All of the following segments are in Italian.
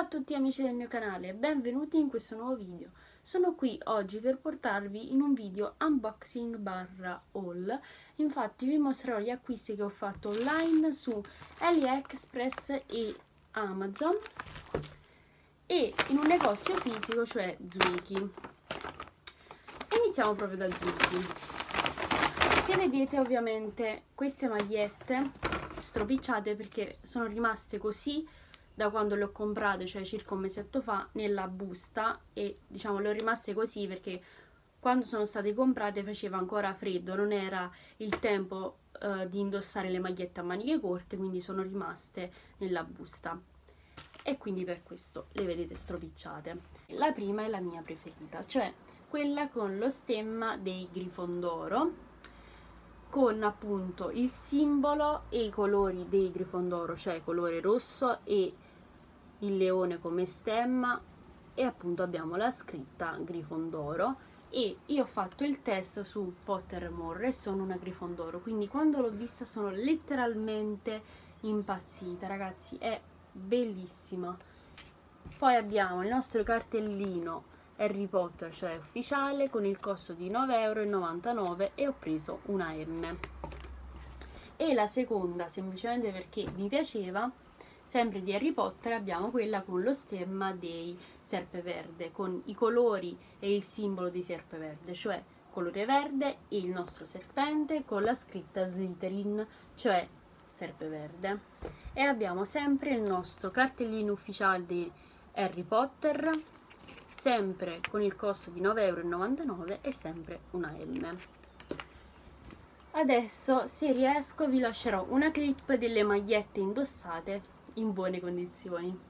Ciao a tutti amici del mio canale e benvenuti in questo nuovo video. Sono qui oggi per portarvi in un video unboxing barra haul. Infatti vi mostrerò gli acquisti che ho fatto online su AliExpress e Amazon e in un negozio fisico, cioè Zwiki. Iniziamo proprio da Zwiki. Se vedete, ovviamente queste magliette stropicciate perché sono rimaste così da quando le ho comprate, cioè circa un mesetto fa, nella busta, e diciamo le ho rimaste così perché quando sono state comprate faceva ancora freddo, non era il tempo di indossare le magliette a maniche corte, quindi sono rimaste nella busta e quindi per questo le vedete stropicciate. La prima è la mia preferita, cioè quella con lo stemma dei Grifondoro, con appunto il simbolo e i colori dei Grifondoro, cioè colore rosso e il leone come stemma, e appunto abbiamo la scritta Grifondoro. E io ho fatto il test su Pottermore e sono una Grifondoro, quindi quando l'ho vista sono letteralmente impazzita, ragazzi, è bellissima. Poi abbiamo il nostro cartellino Harry Potter, cioè ufficiale, con il costo di 9,99 € e ho preso una M. E la seconda, semplicemente perché mi piaceva, sempre di Harry Potter, abbiamo quella con lo stemma dei Serpeverde, con i colori e il simbolo di Serpeverde, cioè colore verde e il nostro serpente con la scritta Slytherin, cioè Serpeverde. E abbiamo sempre il nostro cartellino ufficiale di Harry Potter, sempre con il costo di 9,99 € e sempre una M. Adesso, se riesco, vi lascerò una clip delle magliette indossate in buone condizioni.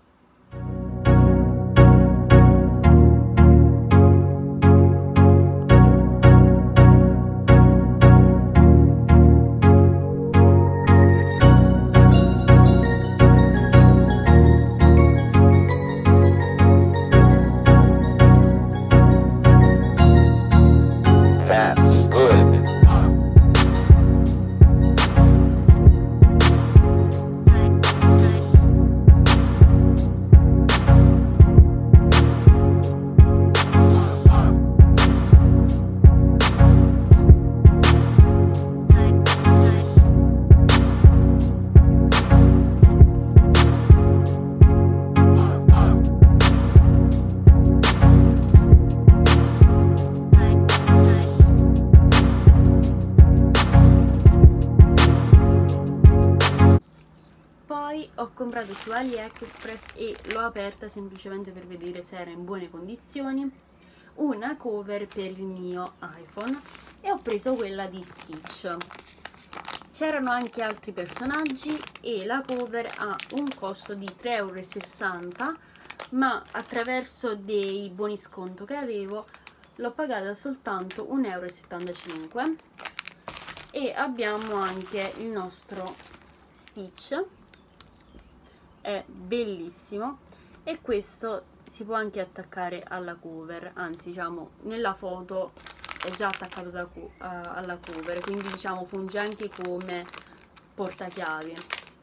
Ho comprato su AliExpress e l'ho aperta semplicemente per vedere se era in buone condizioni una cover per il mio iPhone e ho preso quella di Stitch. C'erano anche altri personaggi e la cover ha un costo di 3,60 €, ma attraverso dei buoni sconto che avevo l'ho pagata soltanto 1,75 € e abbiamo anche il nostro Stitch. È bellissimo e questo si può anche attaccare alla cover, anzi diciamo nella foto è già attaccato alla cover, quindi diciamo funge anche come portachiavi.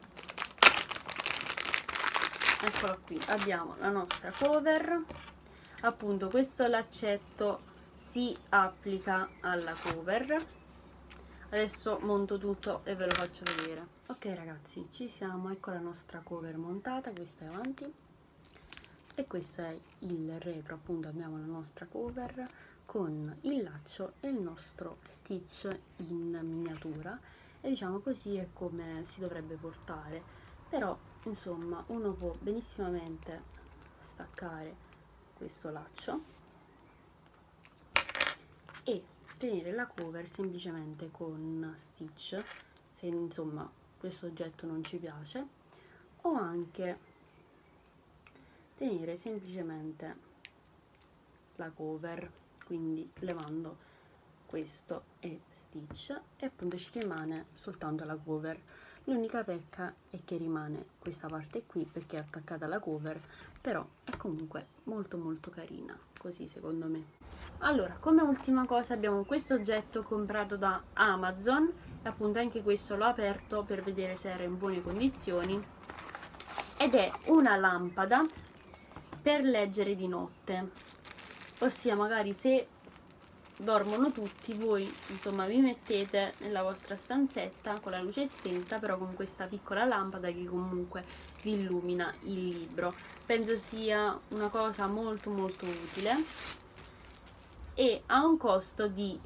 Eccola qui, abbiamo la nostra cover, appunto questo laccetto si applica alla cover. Adesso monto tutto e ve lo faccio vedere. Ok ragazzi, ci siamo, ecco la nostra cover montata, questa è avanti e questo è il retro, appunto abbiamo la nostra cover con il laccio e il nostro Stitch in miniatura e diciamo così è come si dovrebbe portare, però insomma uno può benissimamente staccare questo laccio e tenere la cover semplicemente con Stitch se insomma questo oggetto non ci piace, o anche tenere semplicemente la cover, quindi levando questo e Stitch, e appunto ci rimane soltanto la cover. L'unica pecca è che rimane questa parte qui perché è attaccata alla cover, però è comunque molto carina così secondo me. Allora, come ultima cosa abbiamo questo oggetto comprato da Amazon e appunto anche questo l'ho aperto per vedere se era in buone condizioni ed è una lampada per leggere di notte, ossia magari se dormono tutti, voi insomma vi mettete nella vostra stanzetta con la luce spenta, però con questa piccola lampada che comunque vi illumina il libro. Penso sia una cosa molto utile e ha un costo di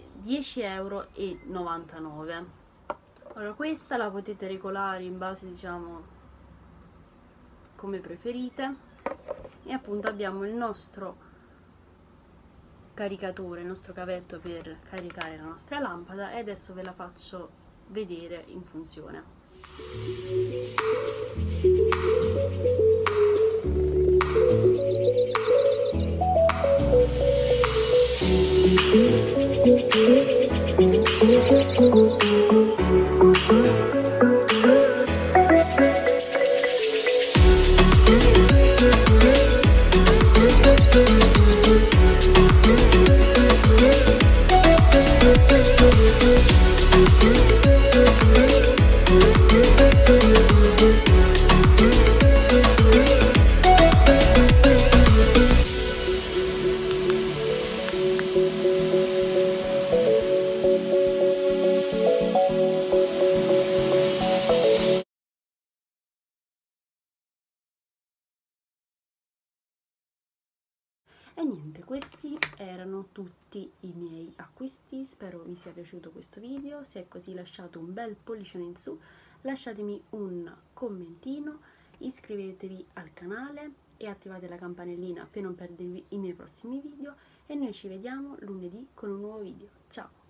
10,99 €. Ora questa la potete regolare in base, diciamo, come preferite, e appunto abbiamo il nostro caricatore, il nostro cavetto per caricare la nostra lampada, e adesso ve la faccio vedere in funzione. E niente, questi erano tutti i miei acquisti, spero vi sia piaciuto questo video. Se è così lasciate un bel pollicione in su, lasciatemi un commentino, iscrivetevi al canale e attivate la campanellina per non perdervi i miei prossimi video, e noi ci vediamo lunedì con un nuovo video. Ciao!